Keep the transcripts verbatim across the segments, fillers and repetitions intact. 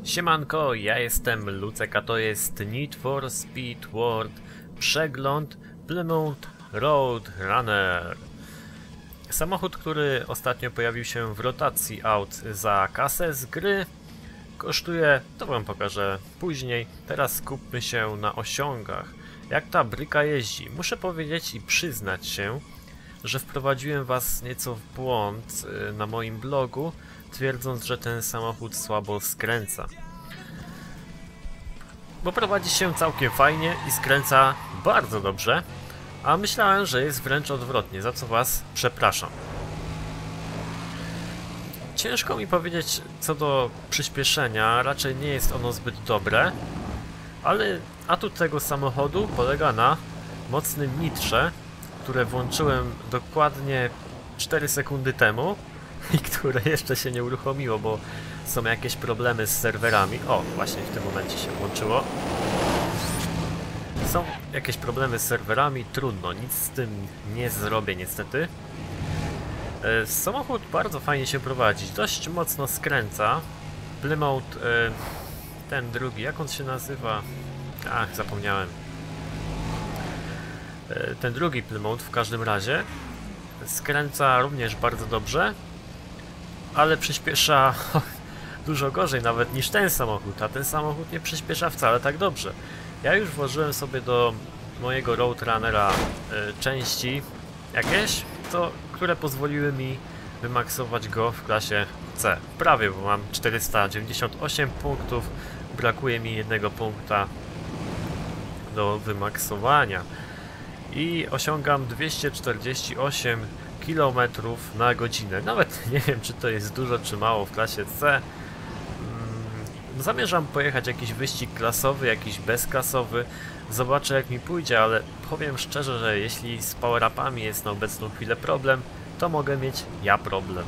Siemanko, ja jestem Lucek, a to jest Need for Speed World przegląd Plymouth Roadrunner. Samochód, który ostatnio pojawił się w rotacji aut za kasę z gry, kosztuje, to wam pokażę później. Teraz skupmy się na osiągach. Jak ta bryka jeździ? Muszę powiedzieć i przyznać się, że wprowadziłem was nieco w błąd na moim blogu, twierdząc, że ten samochód słabo skręca. Bo prowadzi się całkiem fajnie i skręca bardzo dobrze, a myślałem, że jest wręcz odwrotnie, za co was przepraszam. Ciężko mi powiedzieć co do przyspieszenia, raczej nie jest ono zbyt dobre, ale atut tego samochodu polega na mocnym nitrze, które włączyłem dokładnie cztery sekundy temu i które jeszcze się nie uruchomiło, bo są jakieś problemy z serwerami. O, właśnie w tym momencie się włączyło. Są jakieś problemy z serwerami, trudno, nic z tym nie zrobię niestety. E, samochód bardzo fajnie się prowadzi, dość mocno skręca. Plymouth, e, ten drugi, jak on się nazywa? Ach, zapomniałem. E, ten drugi Plymouth w każdym razie skręca również bardzo dobrze, ale przyspiesza dużo gorzej nawet niż ten samochód, a ten samochód nie przyspiesza wcale tak dobrze. Ja już włożyłem sobie do mojego Roadrunnera y, części jakieś, to, które pozwoliły mi wymaksować go w klasie C. Prawie, bo mam czterysta dziewięćdziesiąt osiem punktów, brakuje mi jednego punkta do wymaksowania. I osiągam dwieście czterdzieści osiem kilometrów na godzinę. Nawet nie wiem, czy to jest dużo, czy mało w klasie C. Zamierzam pojechać jakiś wyścig klasowy, jakiś bezklasowy. Zobaczę, jak mi pójdzie, ale powiem szczerze, że jeśli z power-upami jest na obecną chwilę problem, to mogę mieć ja problem.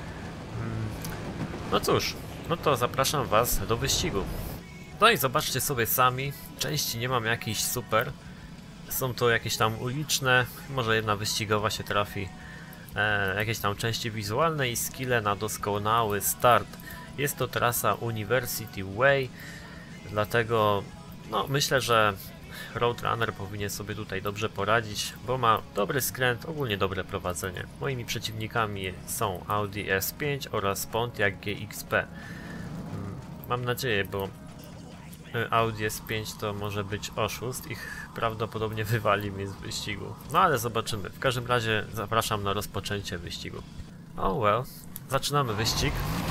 No cóż, no to zapraszam was do wyścigu. No i zobaczcie sobie sami, części nie mam jakichś super. Są to jakieś tam uliczne, może jedna wyścigowa się trafi. E, jakieś tam części wizualne i skille na doskonały start. Jest to trasa University Way, dlatego no, myślę, że Roadrunner powinien sobie tutaj dobrze poradzić, bo ma dobry skręt, ogólnie dobre prowadzenie. Moimi przeciwnikami są Audi S pięć oraz Pontiac G X P. Mam nadzieję, bo Audi S pięć to może być oszust, ich prawdopodobnie wywali mnie z wyścigu. No ale zobaczymy. W każdym razie zapraszam na rozpoczęcie wyścigu. Oh well, zaczynamy wyścig.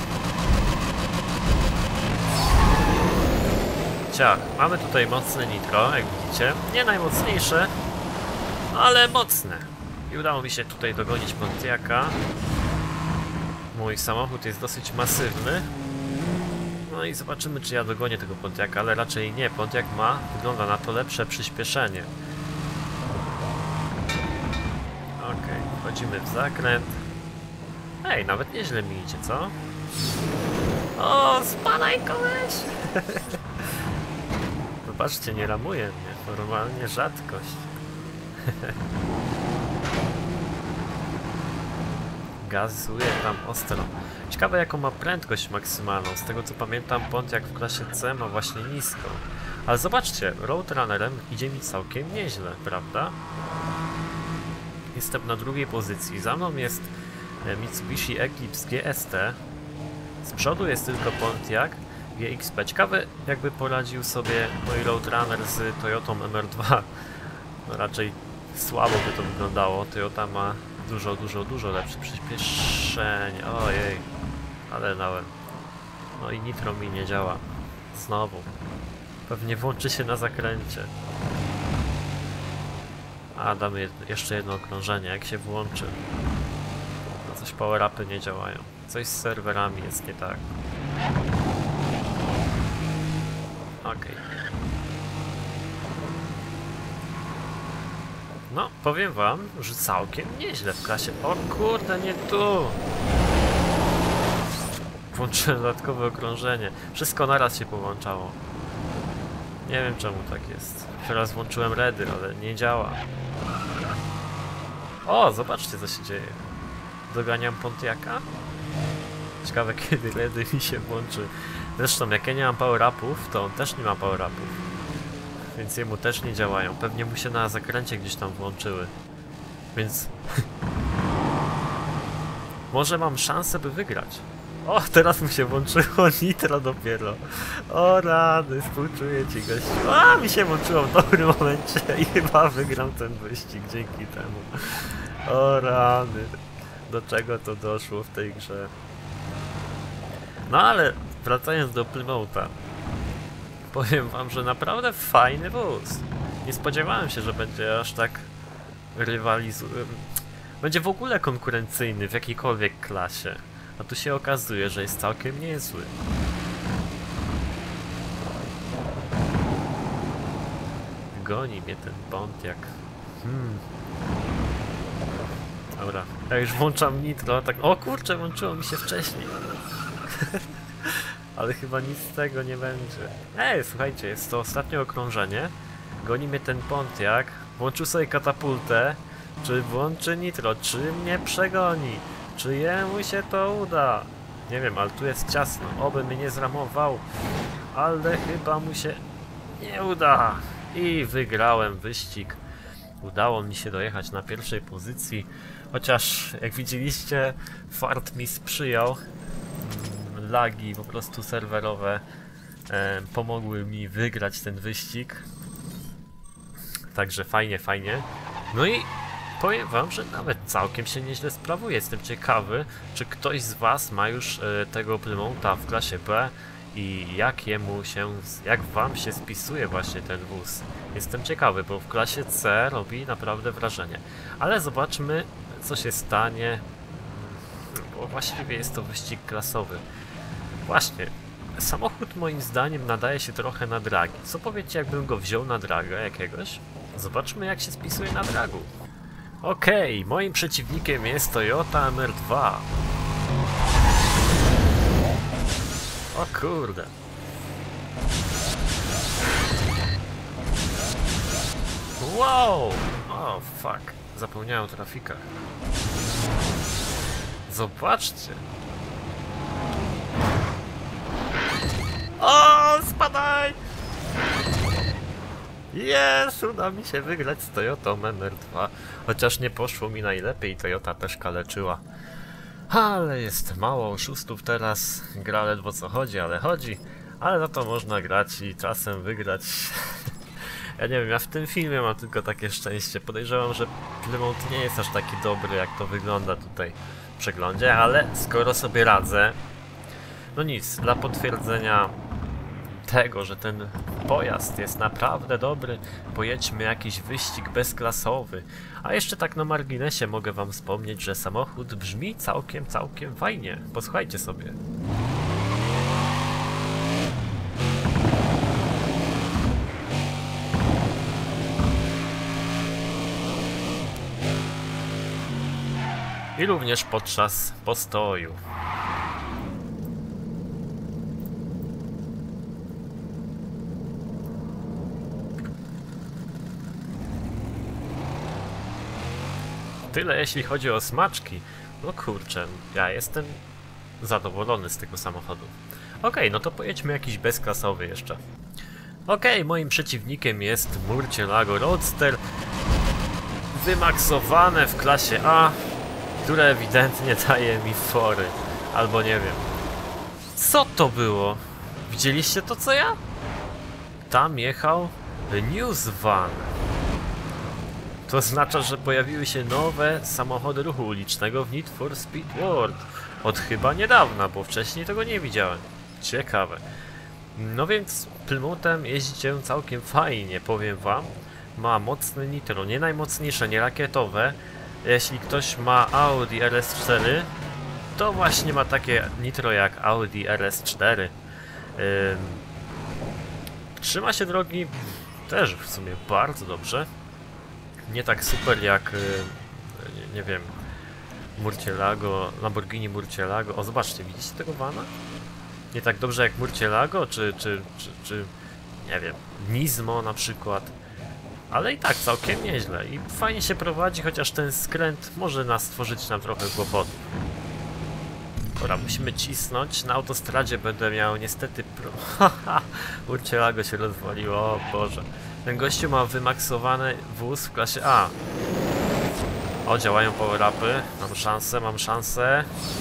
Ciach, mamy tutaj mocne nitro, jak widzicie. Nie najmocniejsze, ale mocne. I udało mi się tutaj dogonić Pontiaca. Mój samochód jest dosyć masywny. No i zobaczymy, czy ja dogonię tego Pontiaca, ale raczej nie. Pontiac ma, wygląda na to, lepsze przyspieszenie. Okej, okay, wchodzimy w zakręt. Ej, nawet nieźle mi idzie, co? O, spadaj koleś! Zobaczcie, nie ramuje mnie, normalnie rzadkość. Gazuje tam ostro. Ciekawe, jaką ma prędkość maksymalną. Z tego co pamiętam, Pontiac w klasie C ma właśnie niską. Ale zobaczcie, Roadrunnerem idzie mi całkiem nieźle, prawda? Jestem na drugiej pozycji. Za mną jest Mitsubishi Eclipse G S T. Z przodu jest tylko Pontiac G X P. Ciekawe, jakby poradził sobie mój Roadrunner z Toyotą M R dwa. No raczej słabo by to wyglądało. Toyota ma dużo, dużo, dużo lepsze przyspieszenie. Ojej, ale dałem. No i nitro mi nie działa. Znowu. Pewnie włączy się na zakręcie. A, damy jedno, jeszcze jedno okrążenie, jak się włączy. No coś power-upy nie działają. Coś z serwerami jest nie tak. Okej. Okay. No, powiem wam, że całkiem nieźle w klasie. O kurde, nie tu! Włączyłem dodatkowe okrążenie. Wszystko naraz się połączało. Nie wiem czemu tak jest. Teraz włączyłem redy, ale nie działa. O, zobaczcie co się dzieje. Doganiam Pontiaca. Ciekawe kiedy redy mi się włączy. Zresztą jak ja nie mam power-upów, to on też nie ma power-upów. Więc jemu też nie działają. Pewnie mu się na zakręcie gdzieś tam włączyły. Więc... może mam szansę, by wygrać. O, teraz mu się włączyło nitro dopiero. O rany, współczuję ci, gościu. A, mi się włączyło w dobrym momencie i chyba wygram ten wyścig dzięki temu. O rany. Do czego to doszło w tej grze. No ale wracając do Plymoutha. Powiem wam, że naprawdę fajny wóz. Nie spodziewałem się, że będzie aż tak rywalizujący. Będzie w ogóle konkurencyjny w jakiejkolwiek klasie. A tu się okazuje, że jest całkiem niezły. Goni mnie ten Pontiac. Hmm. Dobra, ja już włączam nitro, tak... O kurczę, włączyło mi się wcześniej. Ale chyba nic z tego nie będzie. Ej, słuchajcie, jest to ostatnie okrążenie. Goni mnie ten Pontiac. Włączył sobie katapultę. Czy włączy nitro? Czy mnie przegoni? Czy jemu się to uda? Nie wiem, ale tu jest ciasno. Oby mnie nie zramował. Ale chyba mu się nie uda. I wygrałem wyścig. Udało mi się dojechać na pierwszej pozycji. Chociaż, jak widzieliście, fart mi sprzyjał. Lagi po prostu serwerowe e, pomogły mi wygrać ten wyścig. Także fajnie, fajnie. No i powiem wam, że nawet całkiem się nieźle sprawuje. Jestem ciekawy, czy ktoś z was ma już e, tego Plymoutha w klasie B i jak jemu się, jak wam się spisuje właśnie ten wóz. Jestem ciekawy, bo w klasie C robi naprawdę wrażenie. Ale zobaczmy, co się stanie, bo właściwie jest to wyścig klasowy. Właśnie, samochód moim zdaniem nadaje się trochę na dragi. Co powiecie, jakbym go wziął na draga jakiegoś? Zobaczmy, jak się spisuje na dragu. Okej, okay, moim przeciwnikiem jest Toyota M R dwa. O kurde. Wow! O fuck, zapomniałem o trafikach. Zobaczcie. O, spadaj! Jest, uda mi się wygrać z Toyotą M R dwa. Chociaż nie poszło mi najlepiej, Toyota też kaleczyła. Ale jest mało oszustów teraz. Gra ledwo co chodzi, ale chodzi. Ale za to można grać i czasem wygrać. Ja nie wiem, ja w tym filmie mam tylko takie szczęście. Podejrzewam, że Plymouth nie jest aż taki dobry, jak to wygląda tutaj w przeglądzie, ale skoro sobie radzę, no nic, dla potwierdzenia tego, że ten pojazd jest naprawdę dobry, pojedźmy jakiś wyścig bezklasowy. A jeszcze tak na marginesie mogę wam wspomnieć, że samochód brzmi całkiem, całkiem fajnie. Posłuchajcie sobie. I również podczas postoju. Tyle jeśli chodzi o smaczki. No kurczę, ja jestem zadowolony z tego samochodu. Okej, okay, no to pojedźmy jakiś bezklasowy jeszcze. Okej, okay, moim przeciwnikiem jest Murcielago Roadster. Wymaksowane w klasie A, które ewidentnie daje mi fory. Albo nie wiem. Co to było? Widzieliście to co ja? Tam jechał News Van. To oznacza, że pojawiły się nowe samochody ruchu ulicznego w Need for Speed World. Od chyba niedawna, bo wcześniej tego nie widziałem. Ciekawe. No więc Plymouthem jeździcie całkiem fajnie, powiem wam. Ma mocne nitro, nie najmocniejsze, nie rakietowe. Jeśli ktoś ma Audi R S cztery, to właśnie ma takie nitro jak Audi R S cztery. Ym... Trzyma się drogi też w sumie bardzo dobrze. Nie tak super jak, nie, nie wiem, Murcielago, Lamborghini Murcielago. O, zobaczcie, widzicie tego vana? Nie tak dobrze jak Murcielago, czy, czy, czy, czy, nie wiem, Nismo na przykład. Ale i tak całkiem nieźle i fajnie się prowadzi, chociaż ten skręt może nas stworzyć nam trochę kłopotów. Dobra, musimy cisnąć. Na autostradzie będę miał niestety pro... Haha, Murcielago się rozwaliło, o Boże. Ten gościu ma wymaksowany wóz w klasie A. O, działają power-upy. Mam szansę, mam szansę.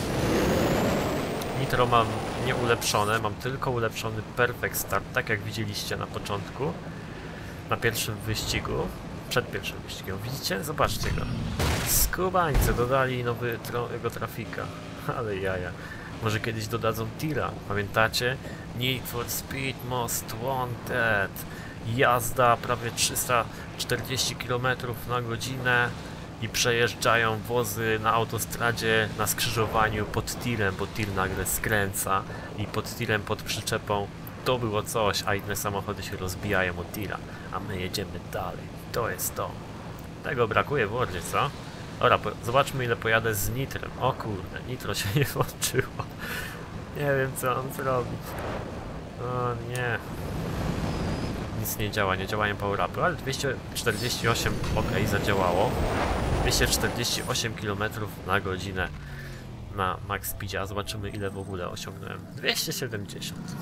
Nitro mam nieulepszone, mam tylko ulepszony Perfect Start, tak jak widzieliście na początku. Na pierwszym wyścigu. Przed pierwszym wyścigiem. Widzicie? Zobaczcie go. Skubańcy dodali nowego trafika. Ale jaja. Może kiedyś dodadzą tira. Pamiętacie? Need for Speed Most Wanted. Jazda prawie trzysta czterdzieści kilometrów na godzinę i przejeżdżają wozy na autostradzie na skrzyżowaniu pod tirem, bo tir nagle skręca i pod tirem, pod przyczepą to było coś, a inne samochody się rozbijają od tira, a my jedziemy dalej. To jest to. Tego brakuje w Wordzie, co? Dobra, zobaczmy ile pojadę z nitrem. O kurde, nitro się nie włączyło. Nie wiem co mam zrobić. O nie. Nic nie działa, nie działają power-upy, ale dwieście czterdzieści osiem ok, zadziałało. dwieście czterdzieści osiem kilometrów na godzinę na max speedzie, a zobaczymy ile w ogóle osiągnąłem. dwieście siedemdziesiąt.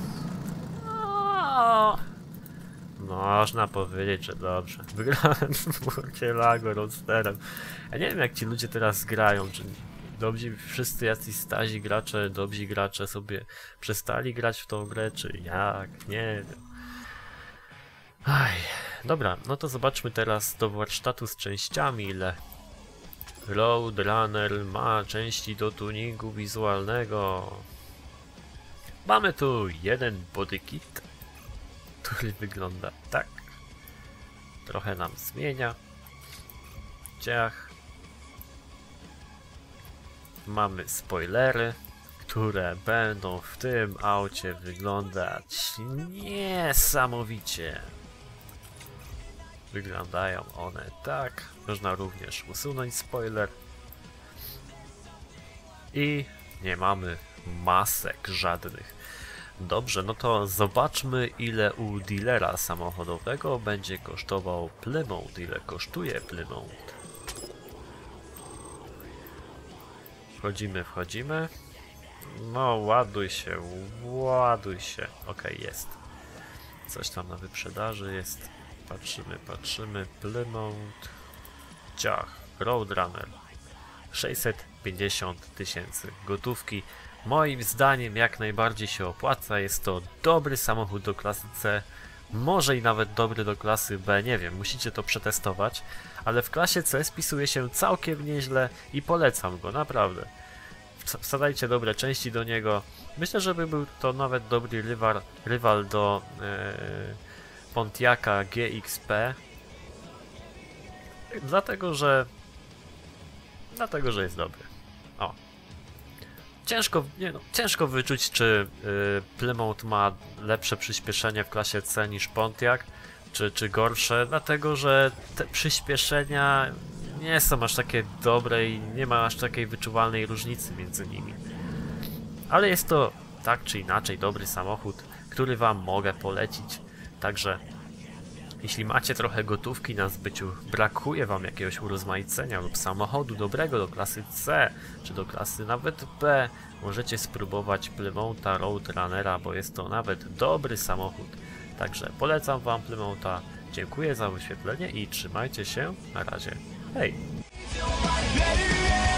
O, można powiedzieć, że dobrze. Wygrałem z Murcielago Roadsterem. Ja nie wiem jak ci ludzie teraz grają, czy dobrzy, wszyscy jacyś stazi gracze, dobrzy gracze sobie przestali grać w tą grę, czy jak, nie wiem. Aj, dobra, no to zobaczmy teraz do warsztatu z częściami, ile Roadrunner ma części do tuningu wizualnego. Mamy tu jeden bodykit, który wygląda tak. Trochę nam zmienia. Ciach. Mamy spoilery, które będą w tym aucie wyglądać niesamowicie. Wyglądają one tak. Można również usunąć spoiler. I nie mamy masek żadnych. Dobrze, no to zobaczmy ile u dealera samochodowego będzie kosztował Plymouth. Ile kosztuje Plymouth. Wchodzimy, wchodzimy. No ładuj się, ładuj się. Ok, jest. Coś tam na wyprzedaży jest. Patrzymy, patrzymy. Plymouth. Ciach. Roadrunner. sześćset pięćdziesiąt tysięcy gotówki. Moim zdaniem jak najbardziej się opłaca. Jest to dobry samochód do klasy C. Może i nawet dobry do klasy B. Nie wiem, musicie to przetestować. Ale w klasie C spisuje się całkiem nieźle i polecam go, naprawdę. Wsadzajcie dobre części do niego. Myślę, że by był to nawet dobry rywal, rywal do e, Pontiaca G X P. Dlatego, że dlatego, że jest dobry. O. Ciężko, nie no, ciężko wyczuć, czy y, Plymouth ma lepsze przyspieszenie w klasie C niż Pontiac, czy, czy gorsze, dlatego, że te przyspieszenia nie są aż takie dobre i nie ma aż takiej wyczuwalnej różnicy między nimi. Ale jest to tak czy inaczej dobry samochód, który wam mogę polecić. Także jeśli macie trochę gotówki na zbyciu, brakuje wam jakiegoś urozmaicenia lub samochodu dobrego do klasy C, czy do klasy nawet B, możecie spróbować Plymoutha Roadrunnera, bo jest to nawet dobry samochód. Także polecam wam Plymoutha, dziękuję za wyświetlenie i trzymajcie się, na razie, hej!